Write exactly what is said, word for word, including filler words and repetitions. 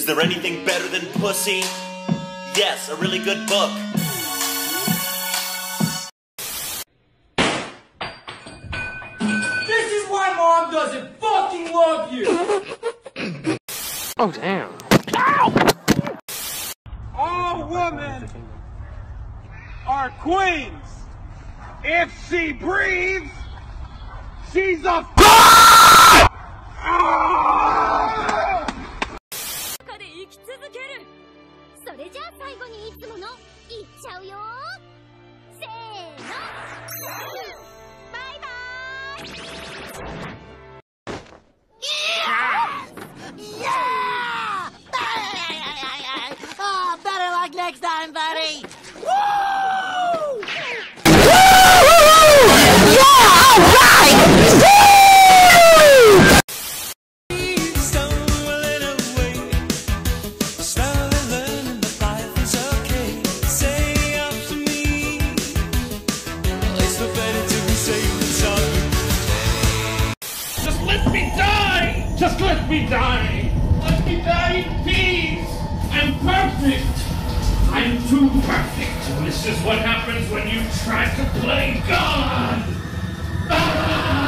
Is there anything better than pussy? Yes, a really good book. This is why Mom doesn't fucking love you! Oh, damn. Ow! All women are queens. If she breathes, she's a f***! Oh, better luck next time, buddy! Woo! Yeah, alright! Woo! Stumbling away, slowly learning that life is okay. Say up to me, it's no better to be safe than sorry. Just let me die! Just let me die! Let me die in peace! I'm perfect! I'm too perfect! This is what happens when you try to play God! Ah!